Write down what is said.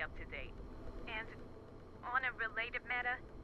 up to date. And on a related matter,